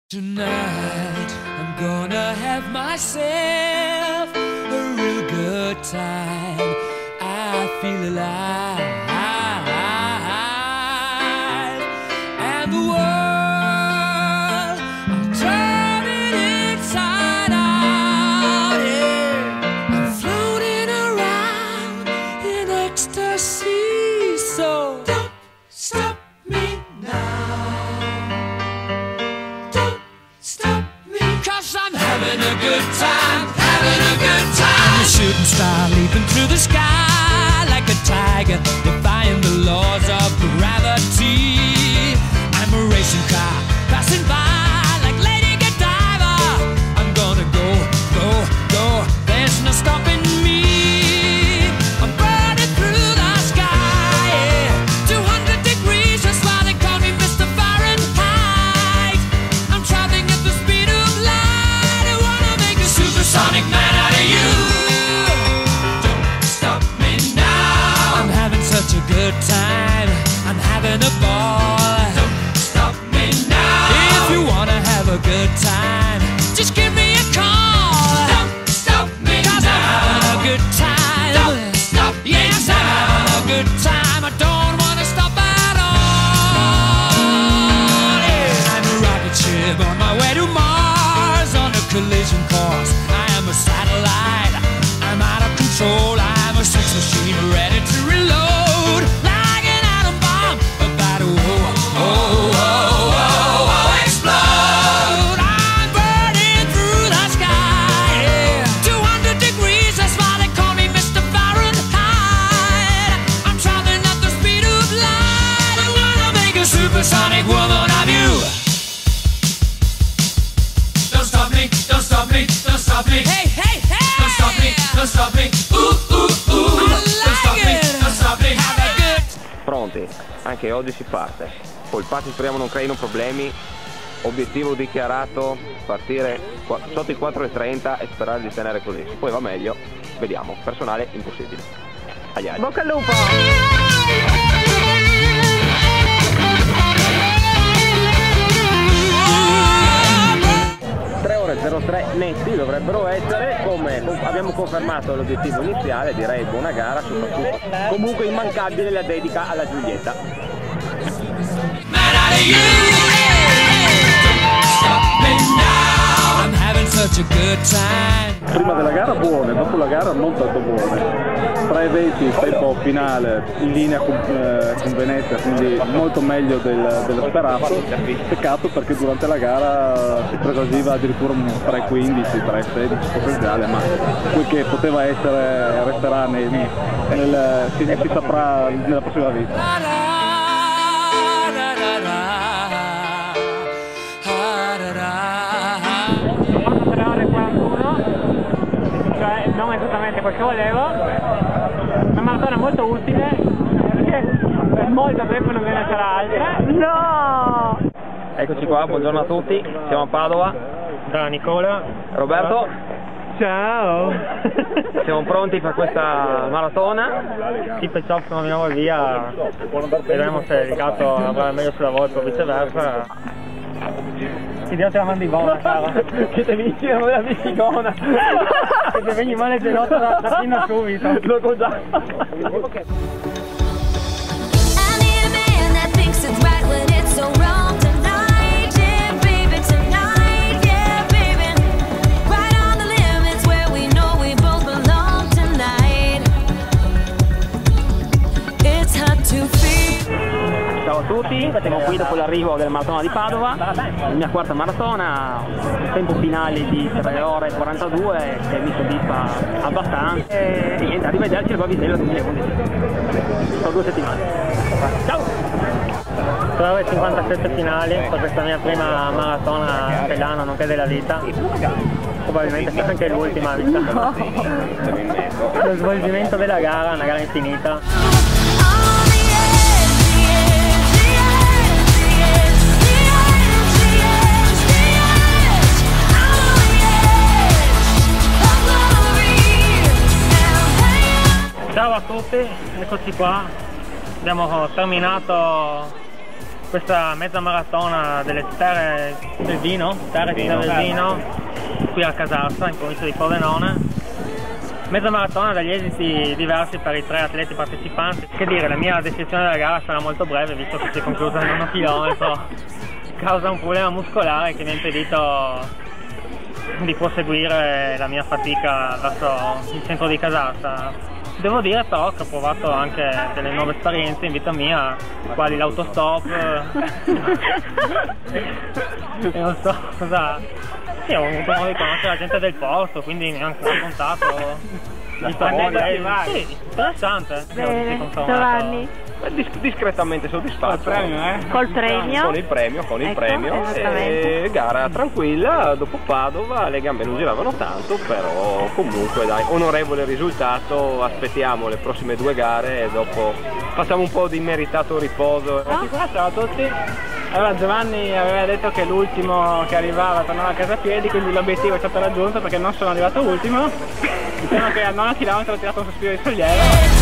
Tonight I'm gonna have myself a real good time. I feel alive, and the world I'm turning inside out. Yeah, I'm floating around in ecstasy. So don't stop me now. I'm having a good time, having a good time. I'm a shooting star leaping through the sky like a tiger, defying the laws of gravity. I'm a racing car passing by like Lady Godiva. I'm gonna go, go, go, there's no stopping me. I'm burning through the sky, yeah. 200 degrees, that's why they call me Mr. Fahrenheit. I'm traveling at the speed of light. Supersonic man out of you. Don't stop me now. I'm having such a good time. I'm having a ball. Don't stop me now. If you wanna have a good time, just give me a call. Don't stop me 'cause now. I'm having a good time. Don't stop me yes, now. I'm having a good time. I don't wanna stop at all. Yeah. I'm a rocket ship on my way to Mars on a collision course. A satellite, I'm out of control. I'm a sex machine ready to reload, like an atom bomb about to explode. I'm burning through the sky, yeah. 200 degrees, that's why they call me Mr. Fahrenheit. I'm traveling at the speed of light. I'm gonna make a supersonic woman of you. Don't stop me, don't stop me, don't stop me. Hey, hey, hey! Don't stop me, don't stop me. Ooh, ooh, ooh. Don't stop me, don't stop me. Have a good. Pronti? Anche oggi si parte. Polpati, speriamo non creino problemi. Obiettivo dichiarato, partire sotto i 4:30 e sperare di tenere così. Poi va meglio, vediamo. Personale impossibile. Agli altri. Bocca al lupo! 03 netti dovrebbero essere, come abbiamo confermato l'obiettivo iniziale, direi buona gara, soprattutto comunque immancabile la dedica alla Giulietta. Prima della gara buone, dopo la gara non tanto buone. 3:20 tempo finale in linea con Venezia, quindi molto meglio dello sperato. Peccato perché durante la gara si presageva addirittura un 3:15, 3:16 potenziale, ma quel che poteva essere resterà si saprà nella prossima vita. Non esattamente quel che volevo, una maratona molto utile, perché molto tempo non ve ne sarà altra. No! Eccoci qua, buongiorno a tutti, siamo a Padova. Da Nicola. Roberto. Ciao! Siamo pronti per questa maratona. Sì, perciò sono di nuovo via, vedremo se il gatto avrà meglio sulla volta o viceversa. Ti Dio te la mandi buona, cara. Che te vinci la bisigona. Che te veni male gelosa da fino a subito. Lo già. Ciao a tutti, siamo qui dopo l'arrivo della maratona di Padova, la mia quarta maratona, tempo finale di 3 ore e 42 che mi soddisfa abbastanza e niente, arrivederci al Bavisella 2011, sono 2 settimane. Ciao! 3 ore e 57 finali per questa mia prima maratona dell'anno, nonché della vita. Probabilmente sarà anche l'ultima vita. Lo svolgimento della gara, una gara infinita. Ciao a tutti, eccoci qua, abbiamo terminato questa mezza maratona delle terre del vino, qui a Casarsa, in provincia di Pordenone. Mezza maratona dagli esiti diversi per i 3 atleti partecipanti. Che dire, la mia descrizione della gara sarà molto breve, visto che si è conclusa in 1 chilometro. Causa un problema muscolare che mi ha impedito di proseguire la mia fatica verso il centro di Casarsa. Devo dire però che ho provato anche delle nuove esperienze in vita mia, quali l'autostop e non so cosa. Sì, ho avuto modo di conoscere la gente del posto, quindi mi hanno raccontato di storia. Sì, interessante. Bene, Giovanni. Discretamente soddisfatto. Col premio. Con il premio. E gara tranquilla, dopo Padova le gambe non giravano tanto, però comunque dai, onorevole risultato. Aspettiamo le prossime 2 gare e dopo facciamo un po' di meritato riposo. Ciao a tutti. Allora, Giovanni aveva detto che l'ultimo che arrivava tornava a casa a piedi, quindi l'obiettivo è stato raggiunto perché non sono arrivato ultimo. Diciamo che al 9 km ho tirato un sospiro di sollievo.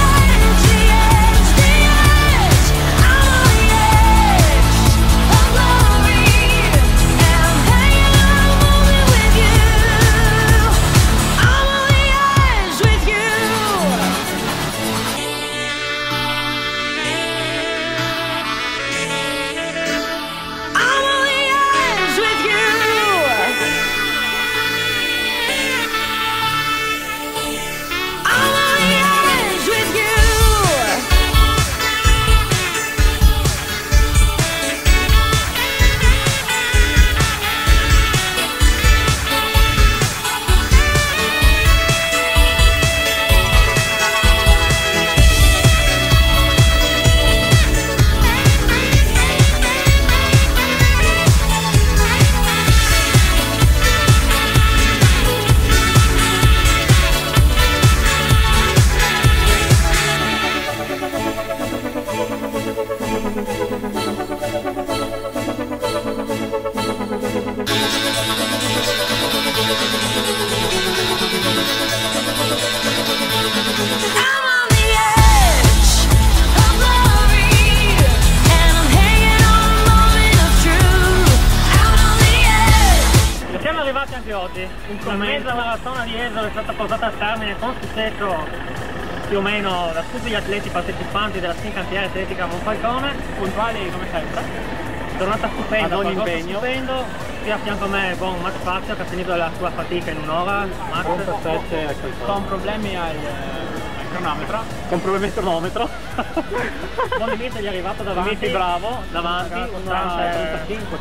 Anche oggi, la mezza maratona di Esolo è stata portata a termine con successo più o meno da tutti gli atleti partecipanti della Fincantieri Atletica Monfalcone, puntuali come sempre. Giornata stupenda, ogni impegno. Stupendo. Qui a fianco a me buon Max Fazio che ha finito la sua fatica in un'ora. Max con problemi al cronometro. Con problemi al cronometro. Buon limite gli è arrivato davanti. Limite bravo, davanti. 35,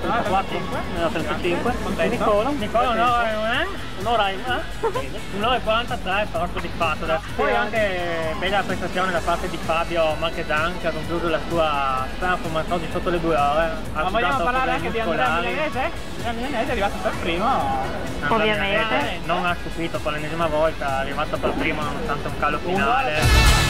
35. Nicola un'ora e 43, però soddisfatto. Poi anche bella prestazione da parte di Fabio Marchesan che ha concluso la sua performance oggi sotto le 2 ore. Ma vogliamo parlare anche di Andrea Milanese? Andrea Milanese è arrivato per primo. Ovviamente. Non ha stupito per l'ennesima volta, è arrivato per primo nonostante un calo finale.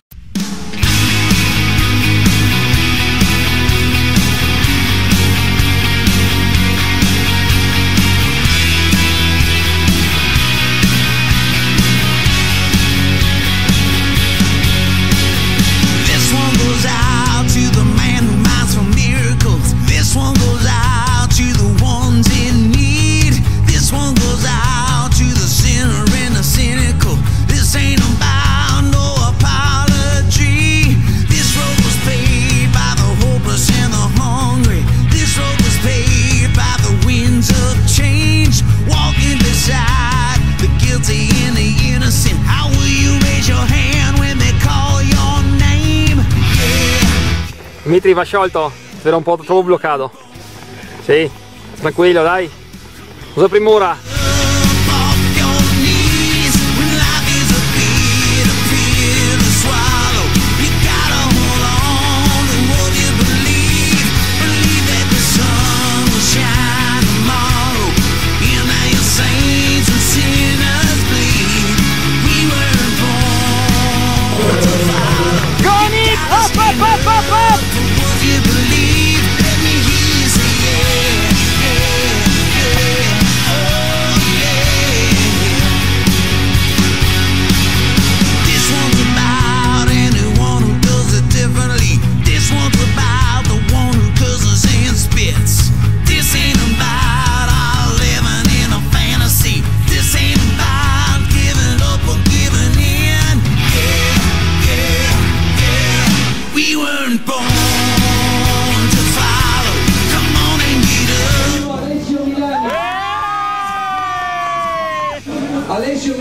Dimitri va sciolto, era un po' troppo bloccato. Sì, tranquillo dai. Usa premura.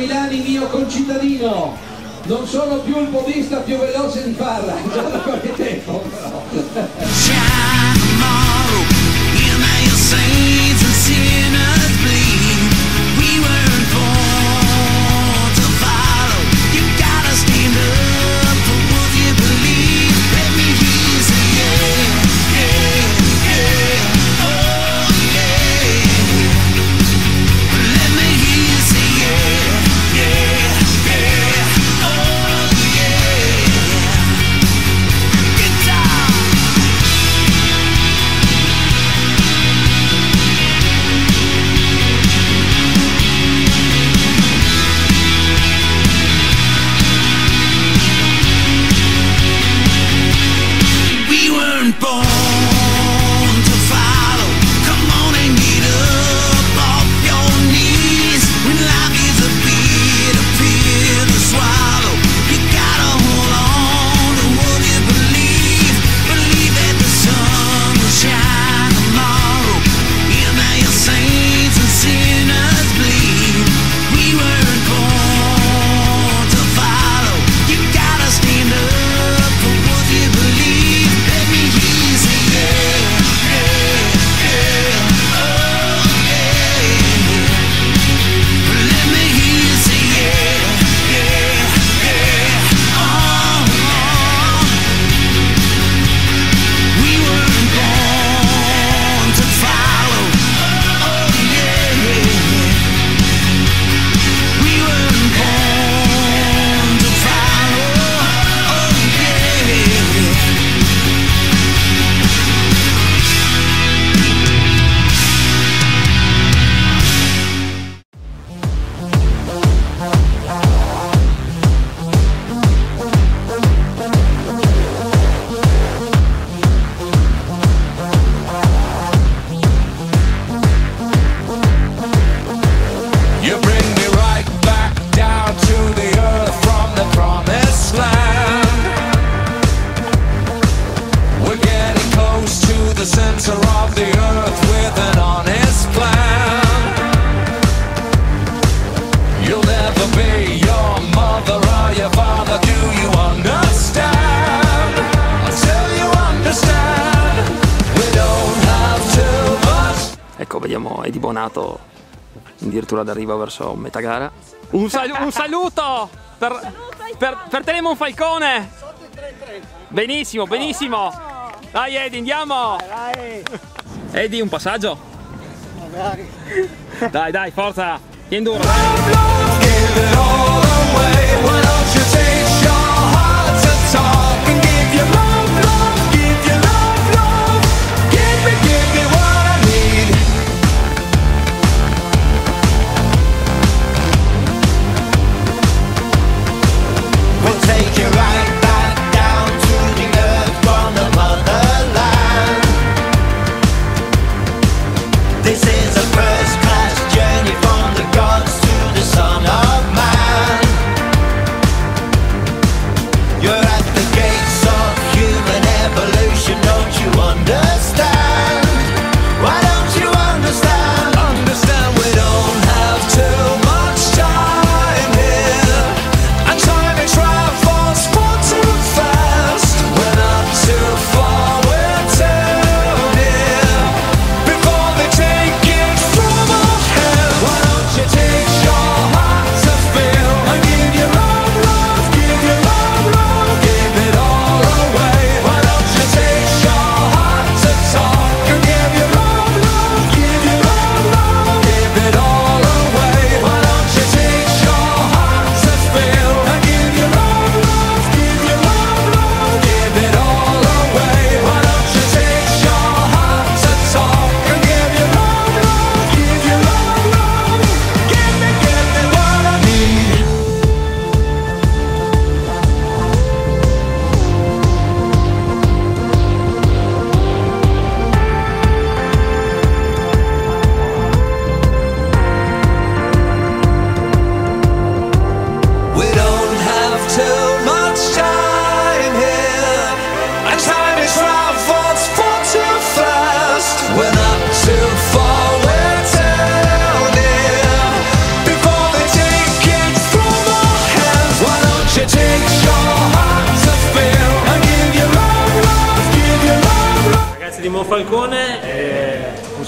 Milani, mio concittadino, non sono più il podista più veloce di Parra, già da qualche tempo però. Ecco, vediamo Eddie Bonato addirittura d'arrivo verso metà gara. Un saluto per Telemon Falcone. Benissimo, benissimo. Dai Eddie, andiamo. Eddie, un passaggio. Dai, forza. Tieni duro.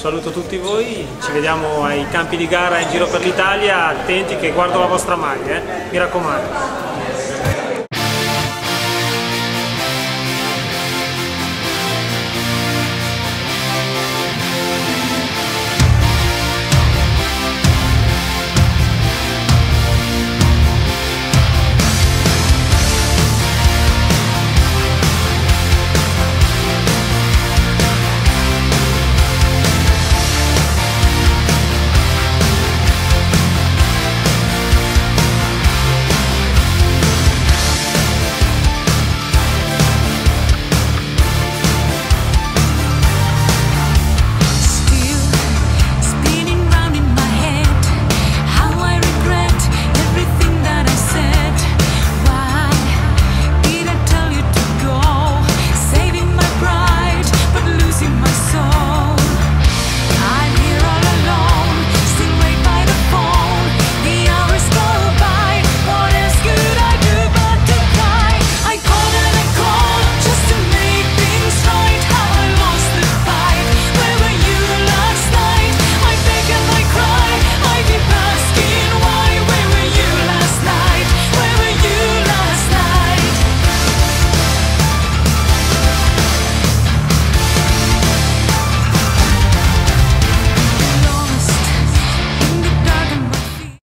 saluto tutti voi, ci vediamo ai campi di gara in giro per l'Italia, attenti che guardo la vostra maglia, mi raccomando.